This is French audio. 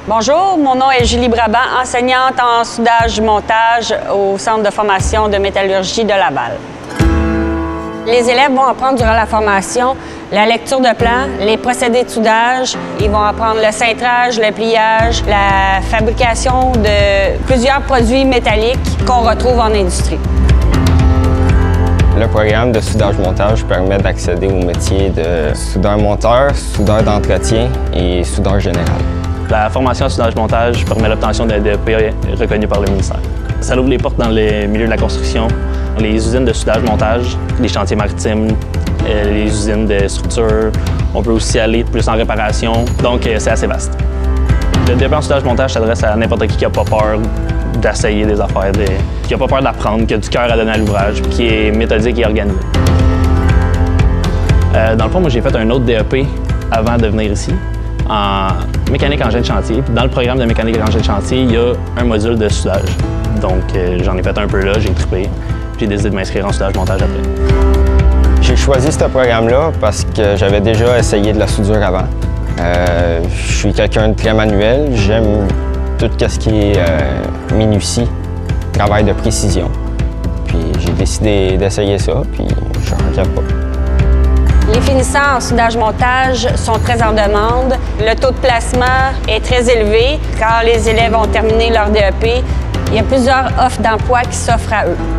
Bonjour, mon nom est Julie Brabant, enseignante en soudage-montage au Centre de formation de métallurgie de Laval. Les élèves vont apprendre durant la formation la lecture de plans, les procédés de soudage. Ils vont apprendre le cintrage, le pliage, la fabrication de plusieurs produits métalliques qu'on retrouve en industrie. Le programme de soudage-montage permet d'accéder au métier de soudeur-monteur, soudeur d'entretien et soudeur général. La formation en soudage-montage permet l'obtention d'un DEP reconnu par le ministère. Ça ouvre les portes dans le milieu de la construction, les usines de soudage-montage, les chantiers maritimes, les usines de structure. On peut aussi aller plus en réparation, donc c'est assez vaste. Le DEP en soudage-montage s'adresse à n'importe qui n'a pas peur d'essayer des affaires, qui n'a pas peur d'apprendre, qui a du cœur à donner à l'ouvrage, qui est méthodique et organisé. Dans le fond, moi j'ai fait un autre DEP avant de venir ici, en mécanique engin de chantier. Puis dans le programme de mécanique engin de chantier, il y a un module de soudage. Donc j'en ai fait un peu là, j'ai trippé. J'ai décidé de m'inscrire en soudage-montage après. J'ai choisi ce programme-là parce que j'avais déjà essayé de la soudure avant. Je suis quelqu'un de très manuel, j'aime tout ce qui est minutie, travail de précision. Puis j'ai décidé d'essayer ça, puis je ne regrette pas. Les finissants en soudage-montage sont très en demande. Le taux de placement est très élevé. Quand les élèves ont terminé leur DEP, il y a plusieurs offres d'emploi qui s'offrent à eux.